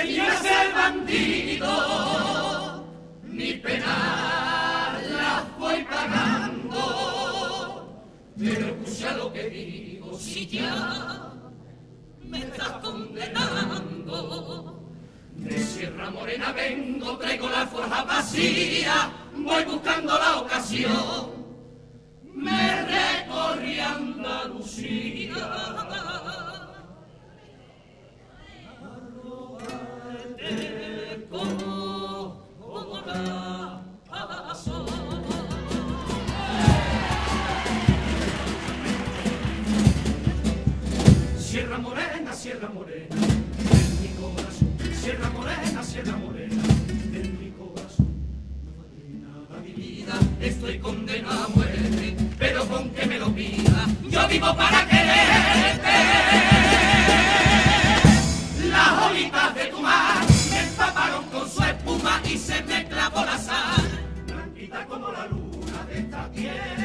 yo es el bandido, mi pena la voy pagando, pero escucha lo que digo, si ya me estás condenando. De Sierra Morena vengo, traigo la forja vacía, voy buscando la ocasión, me recorrí Andalucía. Sierra Morena, Sierra Morena, en mi corazón. Sierra Morena, Sierra Morena, en mi corazón. No vale nada mi vida, estoy condenado a muerte, pero con que me lo pida, yo vivo para quererte. Las olitas de tu mar me empaparon con su espuma y se me clavó la sal, blanquita como la luna de esta tierra.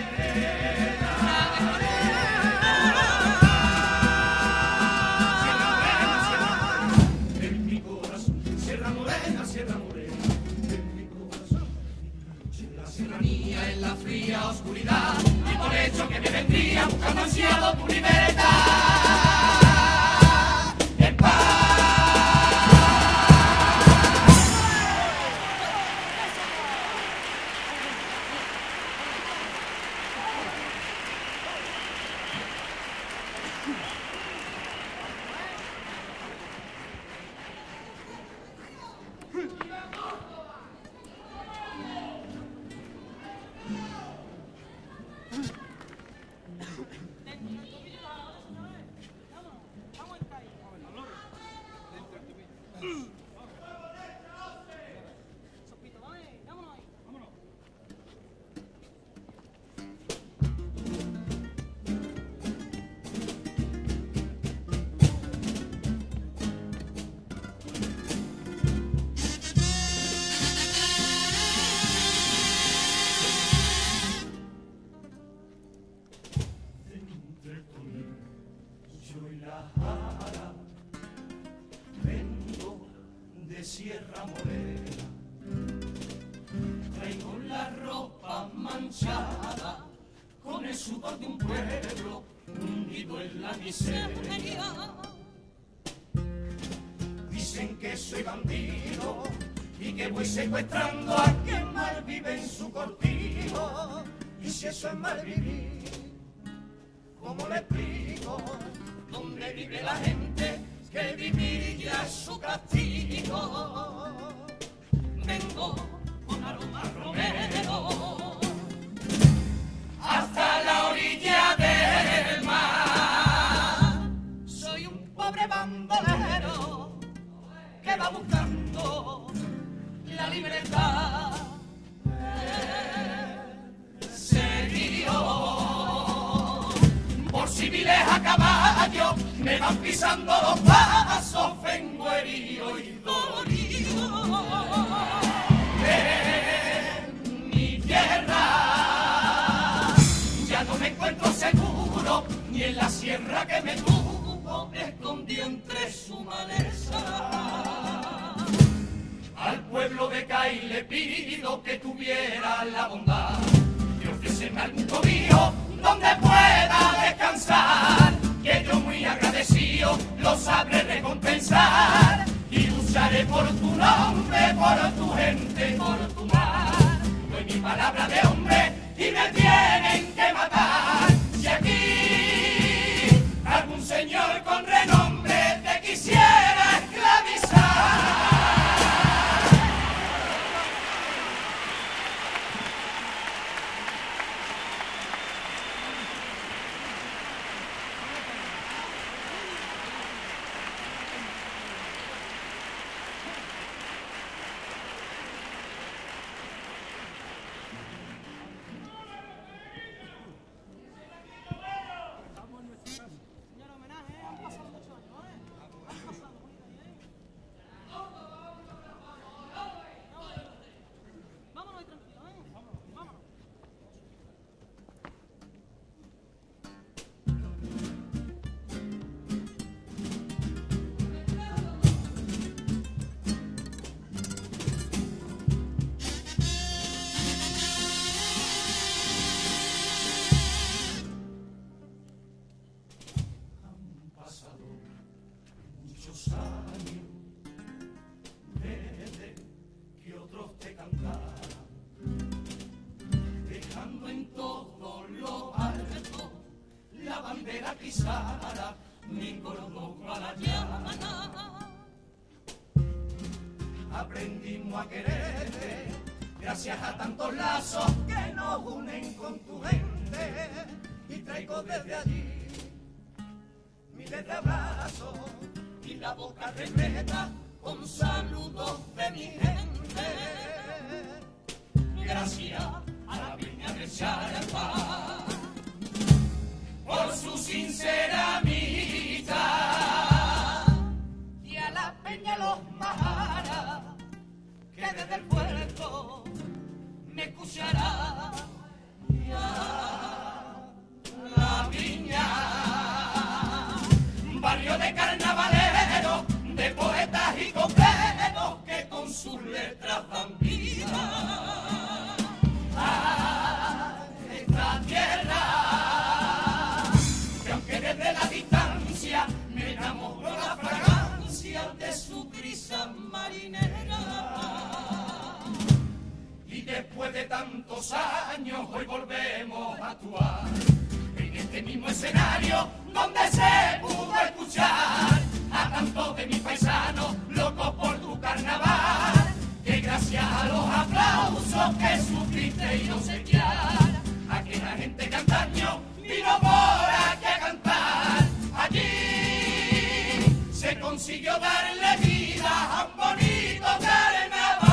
En la fría oscuridad, y por hecho que me vendría buscando ansiado tu libertad. En paz. Vengo de Sierra Morena, traigo la ropa manchada con el sudor de un pueblo hundido en la miseria. Dicen que soy bandido y que voy secuestrando a quien mal vive en su cortijo. Y si eso es mal vivir, ¿cómo le explico? ¿Dónde vive la gente que vivir ya es su castigo? Vengo con aroma romero hasta la orilla del mar. Soy un pobre bandolero que va buscando la libertad. Por civiles a caballo me van pisando los pasos, vengo herido y dolido. En mi tierra ya no me encuentro seguro, ni en la sierra que me tuvo escondido entre su maleza. Al pueblo de Cádiz le pido que tuviera la bondad de ofrecerme algún cobijo donde pueda descansar, que yo muy agradecido lo sabré recompensar y lucharé por tu nombre, por tu gente, por tu mar. Doy mi palabra de hombre y me tienen que matar. Si aquí algún señor con renombre te quisiera esclavizar. bandera pisara, mi cordón a la llana. Aprendimos a quererte, gracias a tantos lazos que nos unen con tu gente. Y traigo desde allí miles de abrazos y la boca repleta con saludos de mi gente. Gracias a la Viña de Charapá por su sincera amistad y a la Peña Los Majaras que desde el puerto me escuchará. Y a la Viña, barrio de carnavaleros, de poetas y copleros que con sus letras dan vida a esta tierra, que aunque desde la distancia me enamoro la fragancia de su brisa marinera. Y después de tantos años hoy volvemos a actuar en este mismo escenario donde se pudo escuchar a tantos de mis paisanos locos por tu carnaval, que gracias a los aplausos que supiste y obsequiar, aquella gente que antaño vino por aquí a cantar. Allí se consiguió darle vida a un bonito carnaval.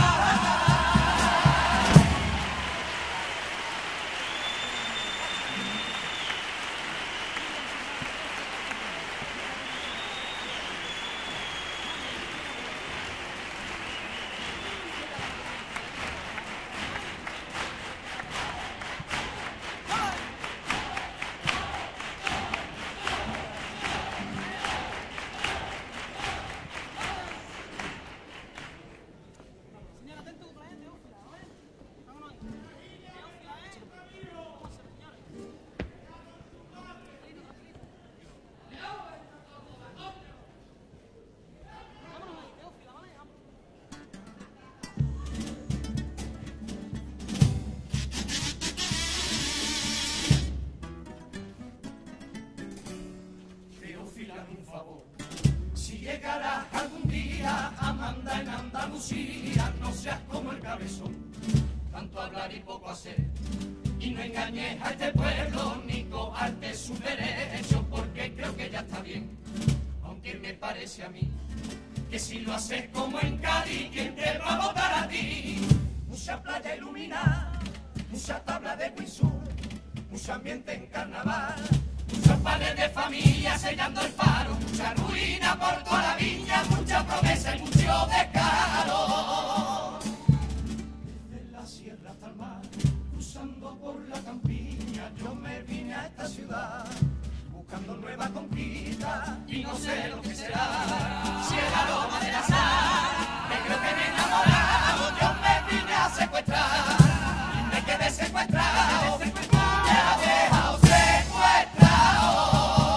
Si llegarás algún día a mandar en Andalucía, no seas como el cabezón, tanto hablar y poco hacer, y no engañes a este pueblo ni coarte sus derechos, porque creo que ya está bien, aunque me parece a mí que si lo haces como en Cádiz, ¿quién te va a votar a ti? Mucha playa iluminada, mucha tabla de Winsur, mucho ambiente en carnaval, muchos padres de familia sellando el paro, mucha ruina por toda la viña, mucha promesa y mucho descaro. Desde la sierra hasta el mar, cruzando por la campiña, yo me vine a esta ciudad, buscando nueva conquista, y no sé lo que será, si el aroma de la sal, que creo que me he enamorado, yo me vine a secuestrar, y me quedé secuestrado, me ha dejado secuestrado.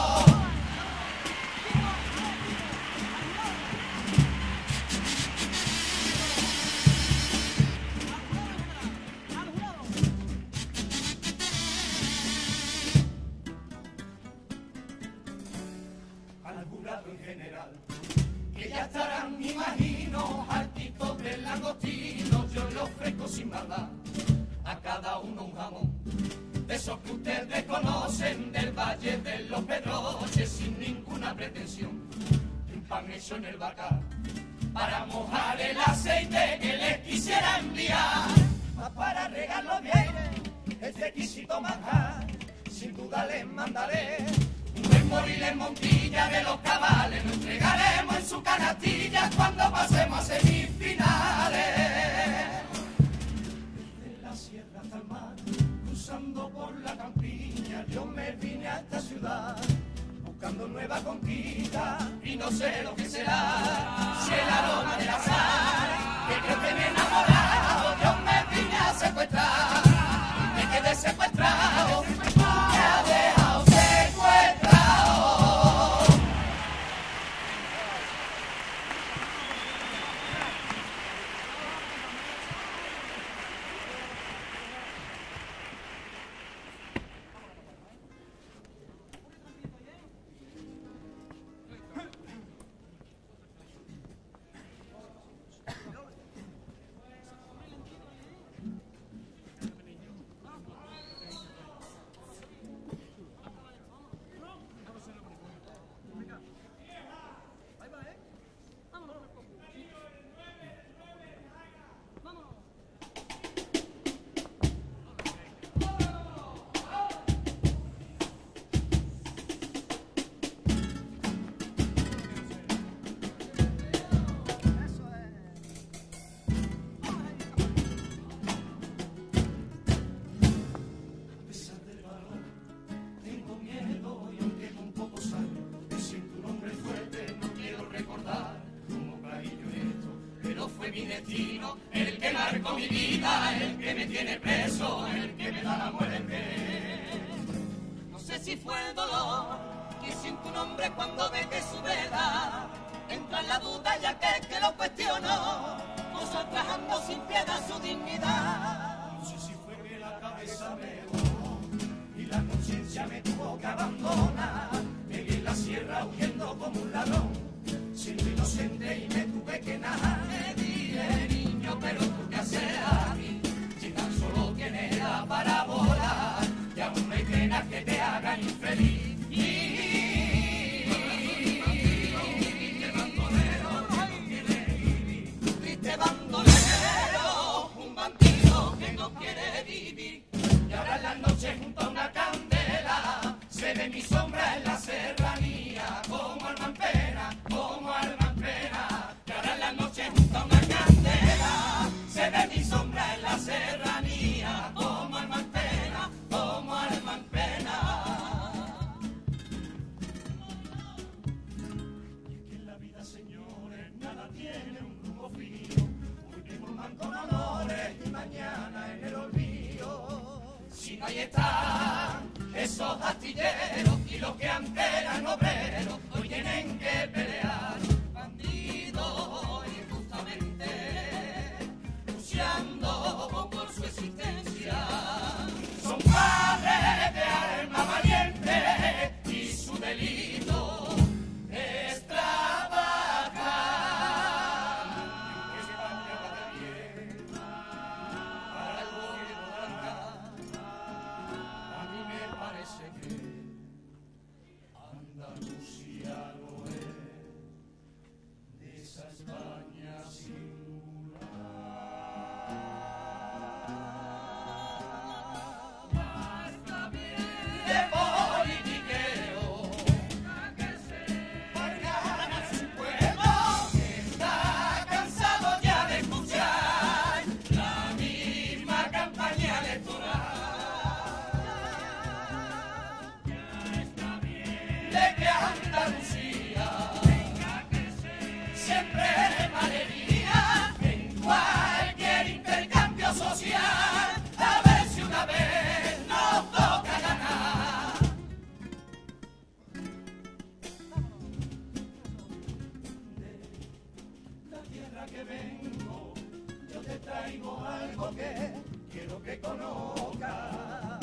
Al jurado en general, que ya estarán, me imagino, altitos del langostino, yo le ofrezco sin maldad a cada uno un jamón, de esos que ustedes conocen, del Valle de los Pedroches, sin ninguna pretensión, un pan hecho en el bacar, para mojar el aceite que les quisiera enviar, para regarlo bien, este exquisito manjar, sin duda les mandaré un buen morir en Montilla de los cabales, lo entregaremos en su canastilla cuando pasemos a semifinales. Desde la sierra hasta el mar, cruzando por la campiña, yo me vine a esta ciudad, buscando nueva conquista, y no sé lo que será, si el aroma de la sal, que creo que me he enamorado, yo me vine a secuestrar, y me quedé secuestrado, me ha dejado secuestrado. toda mi vida, el que me tiene preso, el que me da la muerte. No sé si fue el dolor que siente un hombre cuando ve que su verdad entra en la duda y aquel que lo cuestionó, ultrajando sin piedad su dignidad. No sé si fue que la cabeza me voló y la conciencia me tuvo que abandonar. Me vi en la sierra huyendo como un ladrón, siendo inocente y me tuve que nadar. Me dije, niño, pero tú qué haces aquí, si tan solo tienes edad para volar, y aún no hay penas que te hagan infeliz. Triste bandolero, un bandido que no quiere vivir. Y ahora en la noche junto a una candela se ve mi sombra en la serranía, como alma en pena, como alma en pena. Y ahora en la noche junto a una candela se ve mi sombra en la serranía, como alma en pena, como alma en pena. Y es que en la vida, señores, nada tiene un rumbo fijo. Hoy tengo un manto de honores y mañana en el olvido. Si no, ahí están esos astilleros y los que antes eran obreros, hoy tienen que pelear. Bandidos injustamente, luchando por su existencia. Son padres de alma valiente y su delito es trabajar. España va de bien, para el gobierno de andar. A mí me parece que Andalucía lo es, de esa España singular. Basta bien de politiqueo, para ganar su pueblo, que está cansado ya de escuchar la misma campaña electoral. De que Andalucía siempre valería en cualquier intercambio social, a ver si una vez nos toca ganar. De la tierra que vengo, yo te traigo algo que quiero que conozcas.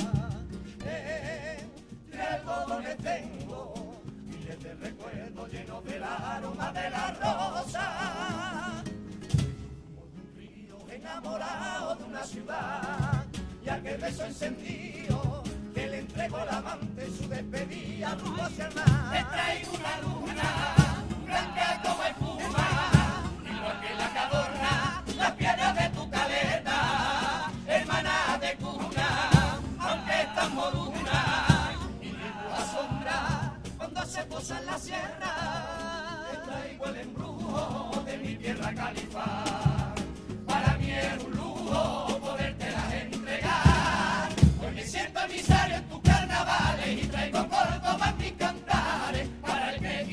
Entre algodones tengo miles de recuerdos llenos del aroma de la rosa, como de un río enamorado de una ciudad, y aquel beso encendido que le entregó el amante en su despedida rumbo hacia el mar. Te traigo una luna blanca como espuma, igual que la que adorna las piedras de tu caleta, hermana de cuna, aunque es tan moruna, y dibuja sombra cuando se posa en la sierra. Te traigo el embrujo de mi tierra califa, para mí es un lujo podértelas entregar. Hoy me siento emisario en tus carnavales y traigo Córdoba en mis cantares, para el que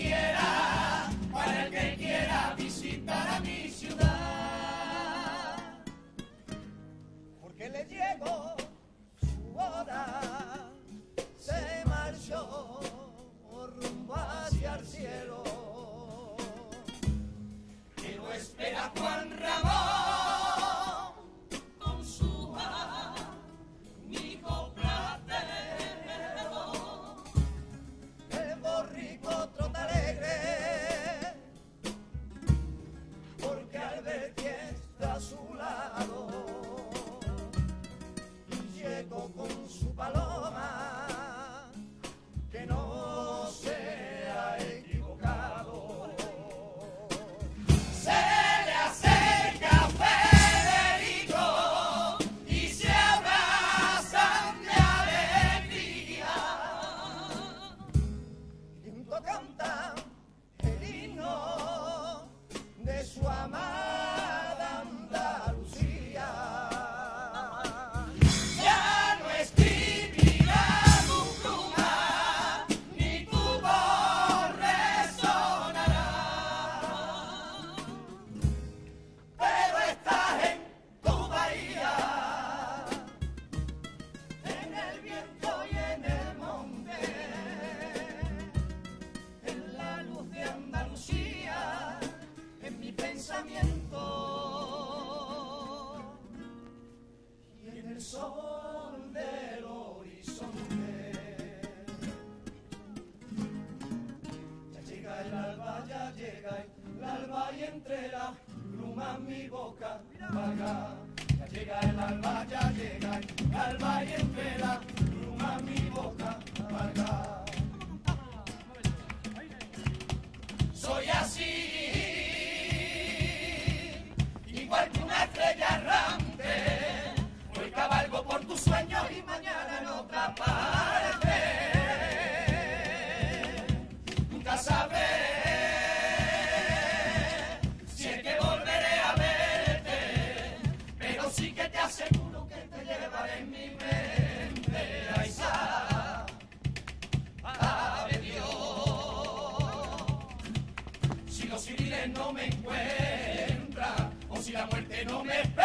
quiera visitar a mi ciudad. Porque le llegó su hora, se marchó rumbo hacia el cielo, que lo espera Juan Ramón con su amigo platero. El borrico trota alegre, porque Alberti está a su lado, y llegó con su paloma, que no se ha equivocado. entre las plumas mi boca vaga. Ya llega el alba, ya llega el alba y entre las plumas mi boca vaga. Soy así, igual que una estrella errante. Hoy cabalgo por tus sueños y mañana en otra parte. Nunca sabré si es que volveré a verte, pero sí que te aseguro que te llevaré en mi mente. Ay, sabe Dios, si los civiles no me encuentran o si la muerte no me